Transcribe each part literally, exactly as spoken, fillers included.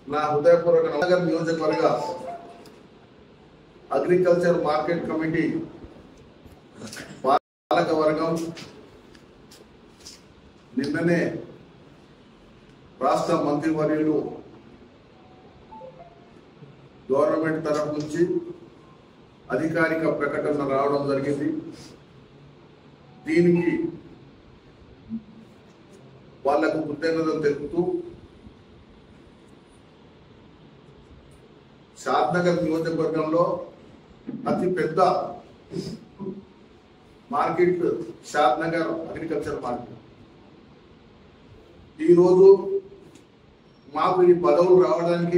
నా హృదయపూర్వక నగర్ నియోజకవర్గ అగ్రికల్చర్ మార్కెట్ కమిటీ పాలక వర్గం నిన్ననే రాష్ట్ర మంత్రివర్యులు గవర్నమెంట్ తరఫు నుంచి అధికారిక ప్రకటన రావడం జరిగింది. దీనికి వాళ్లకు కృతజ్ఞతలు తెలుపుతూ షాద్నగర్ నియోజకవర్గంలో అతి పెద్ద మార్కెట్ షాద్నగర్ అగ్రికల్చర్ మార్కెట్. ఈరోజు మాకు ఈ పదవులు రావడానికి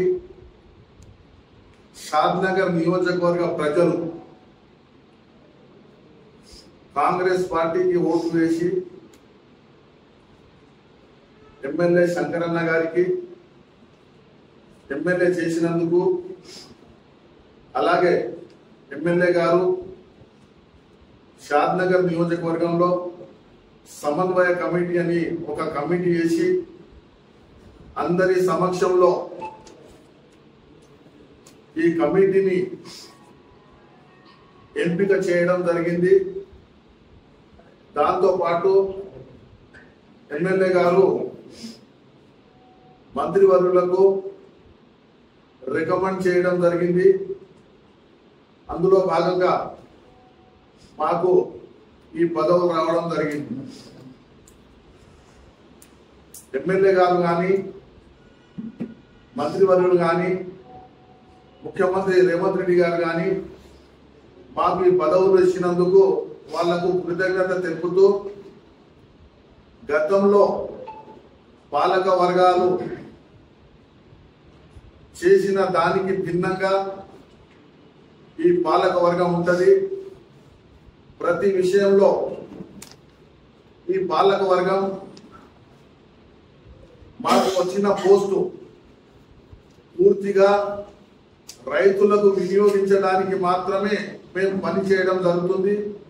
షాద్నగర్ నియోజకవర్గ ప్రజలు కాంగ్రెస్ పార్టీకి ఓటు వేసి ఎమ్మెల్యే శంకరన్న గారికి ఎమ్మెల్యే చేసినందుకు, అలాగే ఎమ్మెల్యే గారు షాద్నగర్ నియోజకవర్గంలో సమన్వయ కమిటీ అని ఒక కమిటీ వేసి అందరి సమక్షంలో ఈ కమిటీని ఎంపిక చేయడం జరిగింది. దాంతో పాటు ఎమ్మెల్యే గారు మంత్రివర్యులకు రికమెండ్ చేయడం జరిగింది. అందులో భాగంగా మాకు ఈ పదవులు రావడం జరిగింది. ఎమ్మెల్యే గారు కానీ, మంత్రివర్యులు కానీ, ముఖ్యమంత్రి రేవంత్ రెడ్డి గారు కానీ మాకు ఈ పదవులు ఇచ్చినందుకు వాళ్లకు కృతజ్ఞత తెలుపుతూ, గతంలో పాలక వర్గాలు చేసిన దానికి భిన్నంగా ఈ పాలక వర్గం ఉంటది. ప్రతి విషయంలో ఈ పాలక వర్గం మాకు వచ్చిన పోస్టు పూర్తిగా రైతులకు వినియోగించడానికి మాత్రమే మేము పని చేయడం జరుగుతుంది.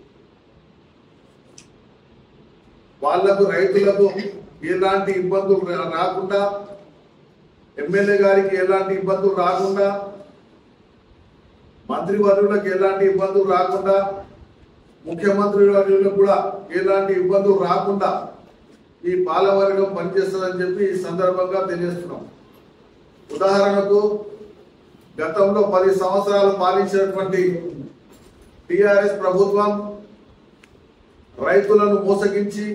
వాళ్లకు రైతులకు ఎలాంటి ఇబ్బందులు రాకుండా, ఎమ్మెల్యే గారికి ఎలాంటి ఇబ్బందులు రాకుండా, మంత్రివర్యులకు ఎలాంటి ఇబ్బందులు రాకుండా, ముఖ్యమంత్రి వర్యులకు కూడా ఎలాంటి ఇబ్బందులు రాకుండా ఈ పాలకవర్గం పనిచేస్తుందని చెప్పి ఈ సందర్భంగా తెలియజేస్తున్నాం. ఉదాహరణకు గతంలో పది సంవత్సరాలు పాలించినటువంటి టిఆర్ఎస్ ప్రభుత్వం రైతులను మోసగించి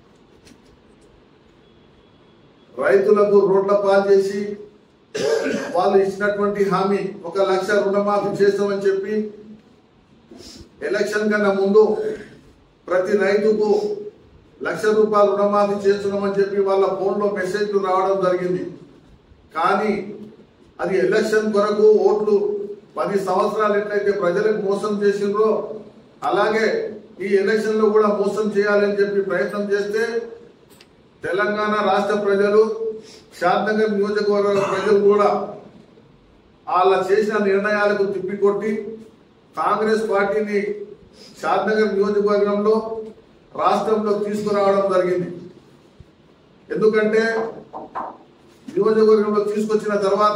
రైతులకు రోడ్ల పాలు చేసి వాళ్ళు ఇచ్చినటువంటి హామీ ఒక లక్ష రుణమాఫీ చేస్తామని చెప్పి ఎలక్షన్ కన్నా ముందు ప్రతి రైతుకు లక్ష రూపాయలు రుణమాఫీ చేస్తున్నామని చెప్పి వాళ్ళ ఫోన్లో మెసేజ్లు రావడం జరిగింది. కానీ అది ఎలక్షన్ కొరకు ఓట్లు పది సంవత్సరాలు ఎట్లయితే ప్రజలకు మోసం చేసిండ్రో అలాగే ఈ ఎలక్షన్ లో కూడా మోసం చేయాలని చెప్పి ప్రయత్నం చేస్తే తెలంగాణ రాష్ట్ర ప్రజలు, షాద్నగర్ నియోజకవర్గ ప్రజలు కూడా వాళ్ళ చేసిన నిర్ణయాలకు తిప్పికొట్టి కాంగ్రెస్ పార్టీని షాద్నగర్ నియోజకవర్గంలో రాష్ట్రంలో తీసుకురావడం జరిగింది. ఎందుకంటే నియోజకవర్గంలో తీసుకొచ్చిన తర్వాత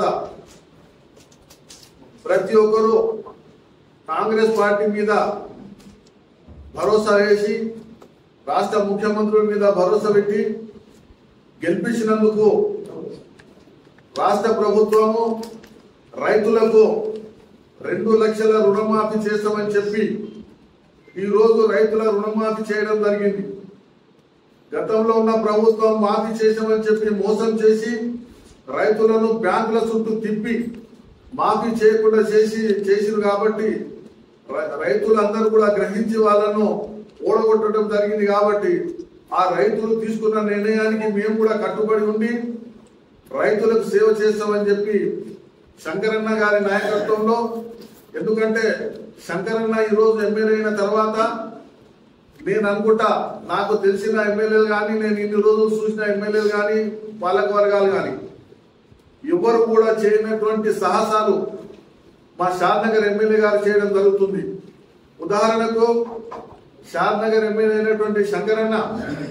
ప్రతి ఒక్కరూ కాంగ్రెస్ పార్టీ మీద భరోసా వేసి, రాష్ట్ర ముఖ్యమంత్రుల మీద భరోసా పెట్టి గెలిపించినందుకు రాష్ట్ర ప్రభుత్వము రైతులకు రెండు లక్షల రుణమాఫీ చేస్తామని చెప్పి ఈ రోజు రైతుల రుణమాఫీ చేయడం జరిగింది. గతంలో ఉన్న ప్రభుత్వం మాఫీ చేసామని చెప్పి మోసం చేసి రైతులను బ్యాంకుల చుట్టూ తిప్పి మాఫీ చేయకుండా చేసి చేసిరు కాబట్టి రైతులందరూ కూడా గ్రహించి వాళ్ళను ఓడగొట్టడం జరిగింది. కాబట్టి ఆ రైతులు తీసుకున్న నిర్ణయానికి మేము కూడా కట్టుబడి ఉండి రైతులకు సేవ చేస్తామని చెప్పి శంకరన్న గారి నాయకత్వంలో, ఎందుకంటే శంకరన్న ఈ రోజు ఎమ్మెల్యే అయిన తర్వాత నేను అనుకుంటా నాకు తెలిసిన ఎమ్మెల్యేలు కానీ, నేను ఇన్ని రోజులు చూసిన ఎమ్మెల్యేలు కానీ, పాలక వర్గాలు కానీ ఎవరు కూడా చేయనటువంటి సాహసాలు మా షాద్నగర్ ఎమ్మెల్యే గారు చేయడం జరుగుతుంది. ఉదాహరణకు షాద్నగర్ ఎమ్మెల్యే అయినటువంటి శంకరన్న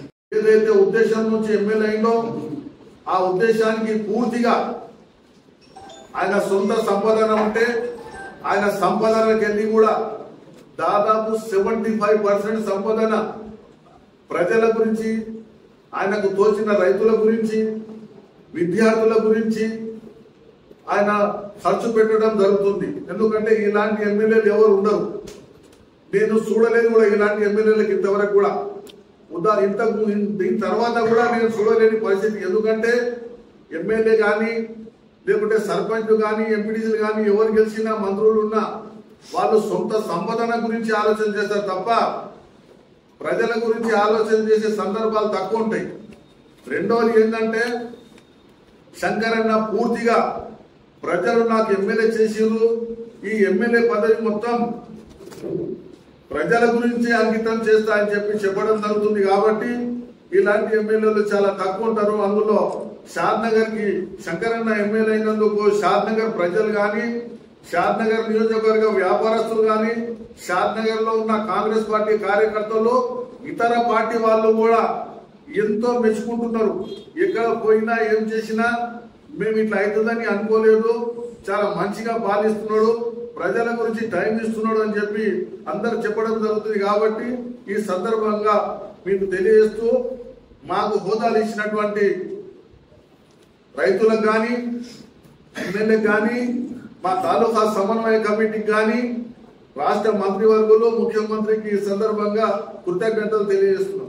ఏదైతే ఉద్దేశం నుంచి ఎమ్మెల్యే అయిందో ఆ ఉద్దేశానికి పూర్తిగా ఆయన సొంత సంపాదన ఉంటే ఆయన సంపాదనకెళ్ళి కూడా దాదాపు సెవెంటీ ఫైవ్ పర్సెంట్ సంపాదన ప్రజల గురించి, ఆయనకు తోచిన రైతుల గురించి, విద్యార్థుల గురించి ఆయన ఖర్చు పెట్టడం జరుగుతుంది. ఎందుకంటే ఇలాంటి ఎమ్మెల్యేలు ఎవరు ఉండరు. నేను చూడలేదు కూడా ఇలాంటి ఎమ్మెల్యేలకు ఇంతవరకు కూడా. ఉదా ఇంతకు దీని తర్వాత కూడా నేను చూడలేని పరిస్థితి. ఎందుకంటే ఎమ్మెల్యే కానీ లేకుంటే సర్పంచ్ కానీ ఎంపీటీసీలు కానీ ఎవరు గెలిచినా మంత్రులు ఉన్నా వాళ్ళు సొంత సంపాదన గురించి ఆలోచన చేస్తారు తప్ప ప్రజల గురించి ఆలోచన చేసే సందర్భాలు తక్కువ ఉంటాయి. రెండవది ఏంటంటే శంకరన్న పూర్తిగా ప్రజలు నాకు ఎమ్మెల్యే చేసిరు, ఈ ఎమ్మెల్యే పదవి మొత్తం ప్రజల గురించి అంకితం చేస్తా అని చెప్పి చెప్పడం జరుగుతుంది. కాబట్టి ఇలాంటి ఎమ్మెల్యేలు చాలా తక్కువ ఉంటారు. అందులో షాద్నగర్ కి శంకరన్న ఎమ్మెల్యే అయినందుకు షాద్నగర్ ప్రజలు కానీ, షాద్నగర్ నియోజకవర్గ వ్యాపారస్తులు కానీ, షాద్నగర్ లో ఉన్న కాంగ్రెస్ పార్టీ కార్యకర్తలు, ఇతర పార్టీ వాళ్ళు కూడా ఎంతో మెచ్చుకుంటున్నారు. ఎక్కడ పోయినా ఏం చేసినా మేము ఇట్లా అవుతుందని అనుకోలేదు, చాలా మంచిగా పాలిస్తున్నాడు, ప్రజల గురించి టైం ఇస్తున్నాడు అని చెప్పి అందరు చెప్పడం జరుగుతుంది. కాబట్టి ఈ సందర్భంగా మీకు తెలియజేస్తూ మాకు హోదాలు ఇచ్చినటువంటి రైతులకు కానీ, ఎమ్మెల్యేకి కానీ, మా తాలూకా సమన్వయ కమిటీకి కానీ, రాష్ట్ర మంత్రివర్గులు, ముఖ్యమంత్రికి ఈ సందర్భంగా కృతజ్ఞతలు తెలియజేస్తున్నాం.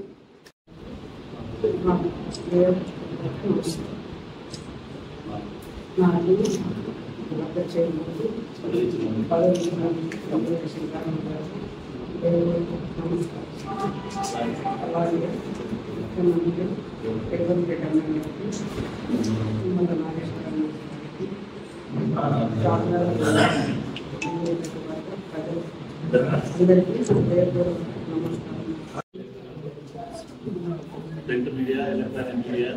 ప్రింట్ మీడియా, ఎలక్ట్రానిక్ మీడియా,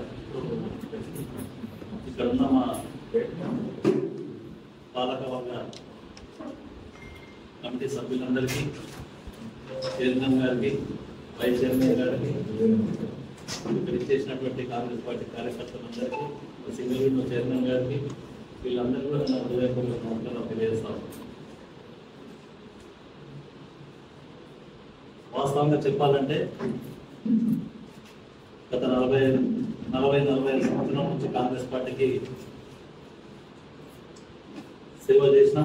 ఇక్కడ ఉన్న మా పాలక వర్గ కమిటీ సభ్యులందరికీ, చైర్మన్ గారికి, వైస్ చైర్మన్ గారికి, ఇక్కడ ఇచ్చేసినటువంటి కాంగ్రెస్ పార్టీ కార్యకర్తలందరికీ, సింగిల్ విండో చైర్మన్ గారికి, వీళ్ళందరూ కూడా నా హృదయపూర్వక నమస్కారాలు తెలియజేస్తాను. వాస్తవంగా చెప్పాలంటే గత నలభై నలభై నలభై ఐదు సంవత్సరాల నుంచి కాంగ్రెస్ పార్టీకి సేవ చేసిన,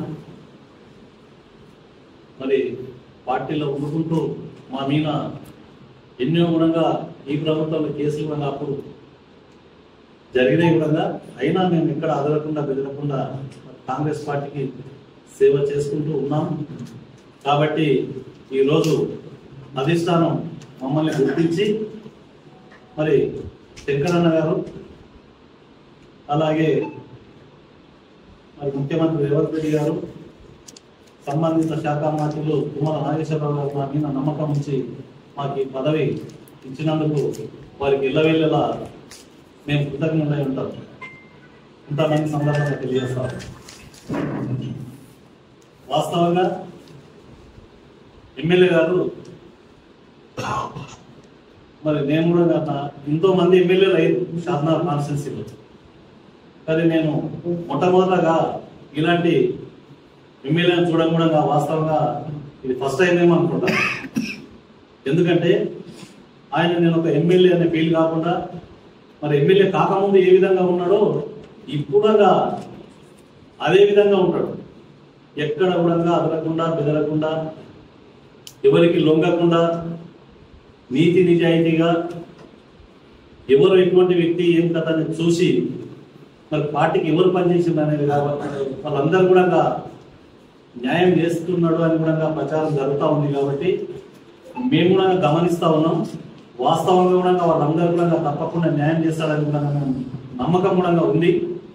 మరి పార్టీలో ఉండుకుంటూ మా మీద ఎన్నో గుణంగా ఈ ప్రభుత్వంలో కేసులు కూడా అప్పుడు జరిగిన విధంగా అయినా మేము ఇక్కడ అదలకుండా బెదరకుండా కాంగ్రెస్ పార్టీకి సేవ చేసుకుంటూ ఉన్నాం. కాబట్టి ఈరోజు అధిష్టానం మమ్మల్ని గుర్తించి మరి శంకరన్న గారు, అలాగే మరి ముఖ్యమంత్రి రేవంత్ రెడ్డి గారు, సంబంధిత శాఖ మంత్రులు తుమ్మల నాగేశ్వరరావు గారు మా మీద నమ్మకం ఉంచి మాకు ఈ పదవి ఇచ్చినందుకు వారికి ఇళ్ళవేళ్ళలా మేము కృతజ్ఞతై ఉంటాం ఉంటామని సందర్భంగా తెలియజేస్తాం. వాస్తవంగా ఎమ్మెల్యే గారు మరి నేను కూడా ఎంతో మంది ఎమ్మెల్యేలు అయ్యారు షాద్నగర్ కాన్స్టిట్యున్సీలో, కానీ నేను మొట్టమొదటగా ఇలాంటి ఎమ్మెల్యేని చూడకుండా వాస్తవంగా ఇది ఫస్ట్ టైం ఏమో అనుకుంటాను. ఎందుకంటే ఆయన నేను ఒక ఎమ్మెల్యే అనే ఫీల్ కాకుండా మరి ఎమ్మెల్యే కాకముందు ఏ విధంగా ఉన్నాడో ఇప్పుడుగా అదే విధంగా ఉంటాడు. ఎక్కడ కూడా అదలకుండా బెదరకుండా, ఎవరికి లొంగకుండా, నీతి నిజాయితీగా ఎవరు ఎటువంటి వ్యక్తి ఏం కథ అని చూసి మరి పార్టీకి ఎవరు పనిచేసింది అనేది వాళ్ళందరూ కూడా న్యాయం చేస్తున్నాడు అని కూడా ప్రచారం జరుగుతూ ఉంది. కాబట్టి మేము కూడా గమనిస్తూ ఉన్నాం. వాస్తవంగా కూడా వాళ్ళందరూ కూడా తప్పకుండా న్యాయం చేస్తాడని కూడా నమ్మకం కూడా ఉంది.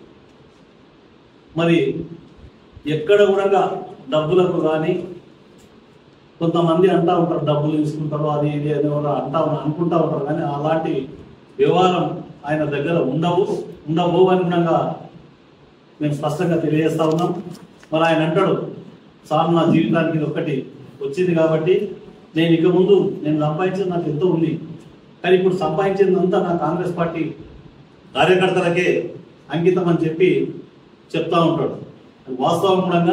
మరి ఎక్కడ కూడా డబ్బులకు కానీ కొంతమంది అంటా ఉంటారు, డబ్బులు తీసుకుంటారు అది ఇది అని కూడా అంటా అనుకుంటా ఉంటారు, కానీ అలాంటి వ్యవహారం ఆయన దగ్గర ఉండవు ఉండవు అని కూడా మేము స్పష్టంగా తెలియజేస్తా ఉన్నాం. మరి ఆయన అంటాడు, సార్ నా జీవితానికి ఇది ఒక్కటి వచ్చింది కాబట్టి నేను ఇక ముందు నేను సంపాదించింది నాకు ఎంతో ఉంది, కానీ ఇప్పుడు సంపాదించిందంతా నా కాంగ్రెస్ పార్టీ కార్యకర్తలకే అంకితం అని చెప్పి చెప్తా ఉంటాడు. వాస్తవం కూడా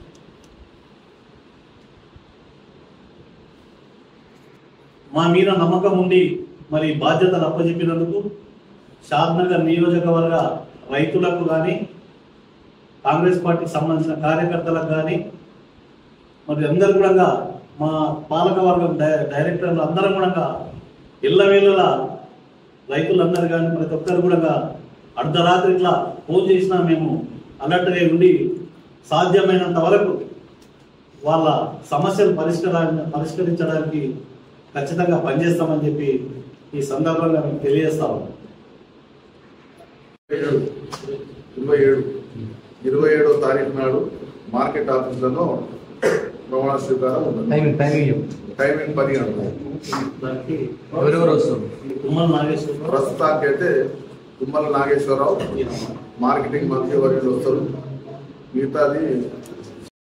మా మీద నమ్మకం ఉండి మరి బాధ్యతలు అప్పచెప్పినందుకు షాద్నగర్ నియోజకవర్గ రైతులకు కానీ కాంగ్రెస్ పార్టీకి సంబంధించిన కార్యకర్తలకు కానీ మరి అందరు కూడా మా పాలకవర్గం డైరెక్టర్లు అందరం కూడా ఇళ్ళవేళలా రైతులందరూ కానీ ప్రతి ఒక్కరు కూడా అర్ధరాత్రి ఇట్లా ఫోన్ చేసినా మేము అలర్ట్గా ఉండి సాధ్యమైనంత వరకు వాళ్ళ సమస్యలు పరిష్కారా పరిష్కరించడానికి ఖచ్చితంగా పనిచేస్తామని చెప్పి ఈ సందర్భంగా మేము తెలియజేస్తాము. ఇరవై ఏడు ఇరవై ఏడో తారీఖు నాడు మార్కెట్ ఆఫీసులలో ప్రమాణ స్వీకారం ఉంది. టైమింగ్ పది గంటలు. దానికి ఎవరెవరు వస్తారు? తుమ్మల నాగేశ్వరరావు, ప్రస్తుతానికి అయితే తుమ్మల నాగేశ్వరరావు మార్కెటింగ్ మంత్రి వర్యులు వస్తారు. మిగతాది